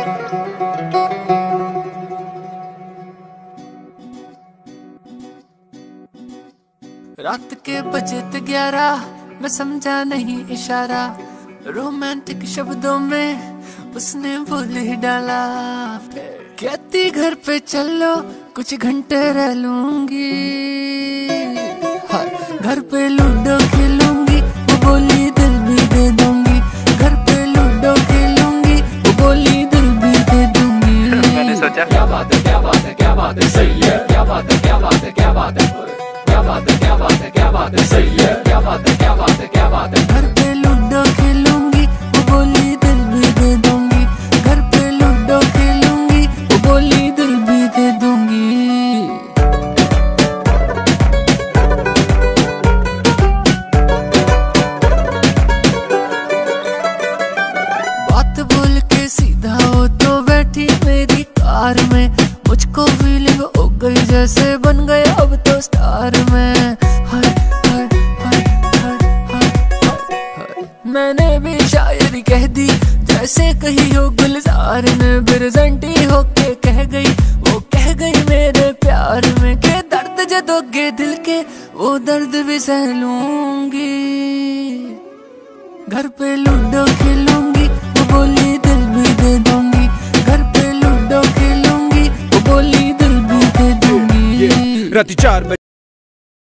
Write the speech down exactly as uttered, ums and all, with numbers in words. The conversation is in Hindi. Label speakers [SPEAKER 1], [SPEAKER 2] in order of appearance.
[SPEAKER 1] रात के बजे थे ग्यारह, मैं समझा नहीं इशारा, रोमांटिक शब्दों में उसने बोल ही डाला। कहती घर पे चलो कुछ घंटे रह लूंगी, घर पे लूडो खेलूंगी, वो बोली दिल भी दे दूंगी। घर पे लूडो खेलूंगी, वो बोली दिल भी दे दूंगी।
[SPEAKER 2] मैंने सोचा
[SPEAKER 3] क्या बात है क्या बात है क्या बात है सही है, क्या बात है क्या बात है क्या बात है, क्या बात है क्या बात है क्या बात है सही है, क्या बात है क्या बात है क्या बात है।
[SPEAKER 1] घर पे लूडो खेलूंगी, वो बोली दिल भी दे दूंगी। घर पे लूडो खेलूंगी, वो बोली दिल भी दे दूंगी। बात बोल के सीधा हो तो बैठी मेरी कार में, मुझको फीलिंग हो गई जैसे बन गया अब तो स्टार में। हाय हाय हाय हाय हाय हाय, मैंने भी शायरी कह दी जैसे कही हो गुलजार ने, बिरजंटी होके कह गई वो कह गई मेरे प्यार में। के दर्द जो दोगे दिल के वो दर्द भी सह लूंगी। घर पे लूडो खेलूंगी, वो बोली दिल भी दे दूंगी। घर पे लूडो खेलूंगी, वो बोली दिल भी दे दूंगी।
[SPEAKER 4] राती चार बजे